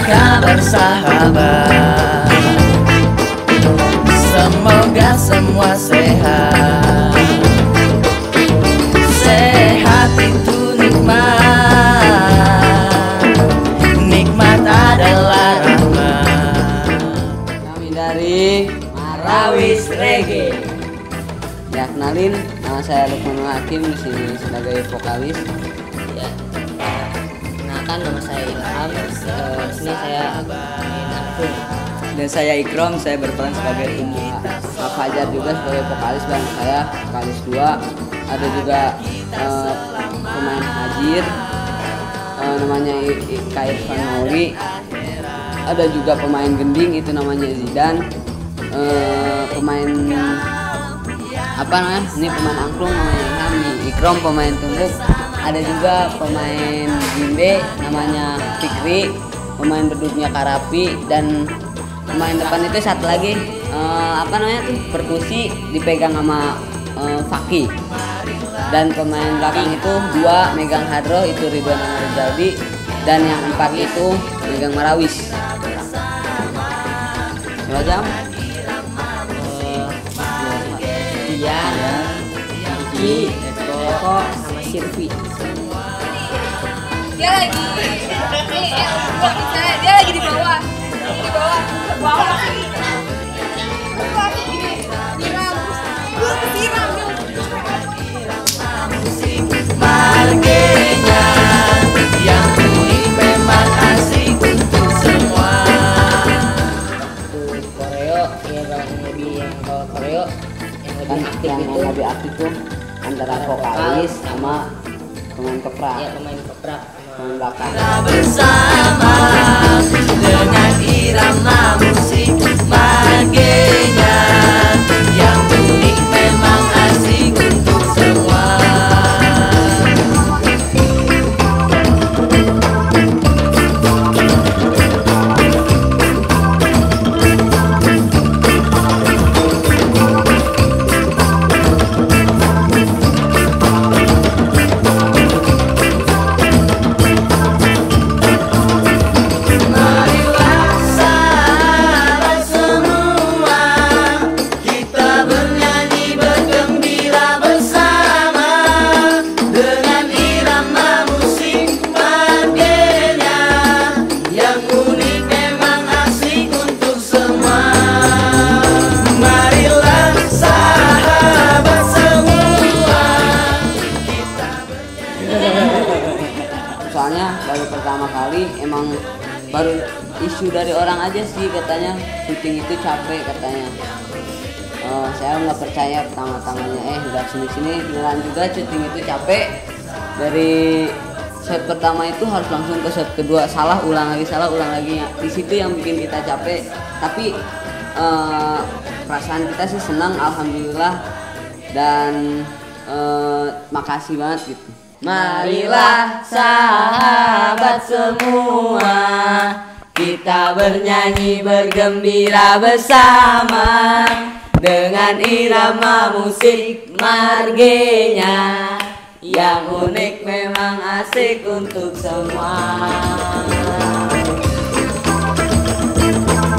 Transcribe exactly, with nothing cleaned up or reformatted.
mereka bersahabat. Semoga semua sehat. Sehat itu nikmat, nikmat adalah rahmat. Kami dari Marawis Reggae. Ya, kenalin, nama saya Lukmanul Hakim, di sini sebagai vokalis. Ya, kenalkan nama saya Ilham. Di sini saya main angklung. Dan saya Ikrom, saya berperan sebagai uh, Pak Fajar juga sebagai vokalis, dan saya vokalis dua. Ada juga uh, pemain Hajir, uh, namanya Ika Irfan Mauli. Ada juga pemain gending, itu namanya Zidan. Uh, pemain apa namanya? Ini pemain angklung namanya Ilham. Ikrom pemain tumbuk. Ada juga pemain gimbe namanya Fikri, pemain beduknya Karapi, dan pemain depan itu satu lagi uh, apa namanya tuh perkusi dipegang sama uh, Faki, dan pemain belakang itu dua megang hadroh itu Ridwan sama Rizaldi, dan yang empat itu megang Marawis. Dua jam. Dian, Kiki, Eko, sama Sirvi. Dia lagi ini eh, gua misalnya dia lagi di bawah di bawah bawah ini bawah gini siram gua kesiram Margenya yang unik memang asik untuk semua. Untuk koreo, ya kalau yang lebih yang kalau koreo yang lebih Kan aktif yang itu lebih aktif tuh antara vokalis sama pemain keprak, ya pemain keprak. pemain belakang. Bersama dengan irama musik Margenya yang unik memang asik untuk semua. Soalnya baru pertama kali, emang baru isu dari orang aja sih, katanya syuting itu capek katanya. Uh, saya nggak percaya pertama-tamanya, eh udah sini-sini beneran juga syuting itu capek. Dari set pertama itu harus langsung ke set kedua, salah ulang lagi, salah ulang lagi. Di situ yang bikin kita capek. Tapi uh, perasaan kita sih senang, alhamdulillah, dan uh, makasih banget gitu. Marilah sahabat semua, kita bernyanyi bergembira bersama dengan irama musik Margenya yang unik memang asik untuk semua.